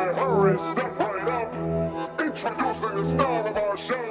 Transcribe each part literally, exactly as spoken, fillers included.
hurry, step right up. Introducing the star of our show.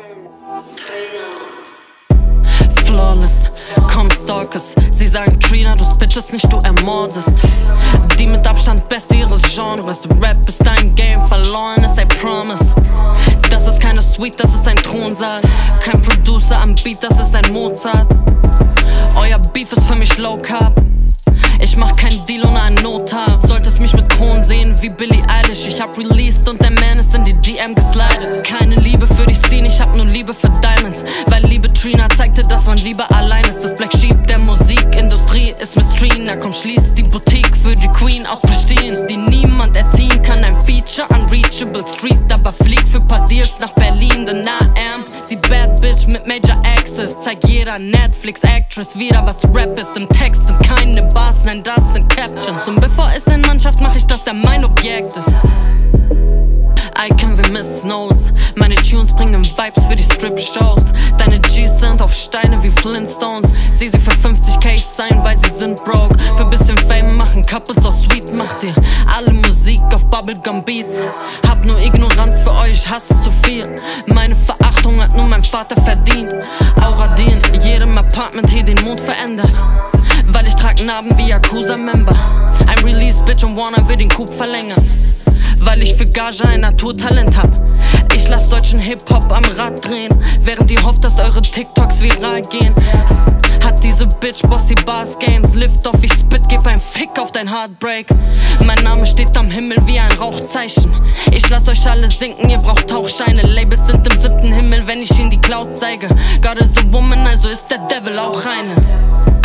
Flawless, komm Stalkers. Sie sagen Trina, du spittest nicht, du ermordest. Die mit Abstand beste ihres Genres. Rap ist dein Game, verloren ist I promise. Das ist keine Suite, das ist ein Thronsaal. Kein Producer am Beat, das ist ein Mozart. Euer Beef ist für mich low carb. Ich mach kein Deal ohne ein Notar. Solltest mich mit Kronen sehen wie Billie Eilish. Ich hab released und der Man ist in die D M geslidet. Keine Liebe für die Scene, ich hab nur Liebe für Diamonds. Weil Liebe Trina zeigte, dass man lieber allein ist. Das Black Sheep der Musikindustrie ist Miss Trina. Komm, schließ die Boutique für die Queen aus Pristine, die niemand erziehen kann. Ein Feature, unreachable Street, aber fliegt für paar Deals nach Berlin. Denn I am die Bad Bitch mit Major Access. Zeig jeder Netflix-Actress wieder, was Rap ist. Im Text sind keine Bars, nein, das sind Captions. Und bevor es in Mannschaft, mach ich, dass er mein Objekt ist. Icon wie Miss Snows. Meine Tunes bringen Vibes für die Strip-Shows. Deine G's sind auf Steine wie Flintstones. Sieh sie für fünfzig K sein, weil sie sind broke. Für bisschen Fame machen Couples aus Sweet. Macht ihr alle Musik auf Bubblegum Beats. Hab nur Ignoranz für euch, Hass zu viel. Meine Verachtung hat nur mein Vater verdient. Auradin, jedem Apartment hier den Mond verändert. Weil ich trag Narben wie Yakuza-Member. Ein Release-Bitch und Warner will den Coup verlängern. Weil ich für Gage ein Naturtalent hab. Ich lass deutschen Hip-Hop am Rad drehen, während ihr hofft, dass eure TikToks viral gehen. Hat diese Bitch Boss die Bars Games. Lift off, ich spit, geb ein Fick auf dein Heartbreak. Mein Name steht am Himmel wie ein Rauchzeichen. Ich lass euch alle sinken, ihr braucht Tauchscheine. Labels sind im siebten Himmel, wenn ich in die Cloud zeige. God is a woman, also ist der Devil auch eine.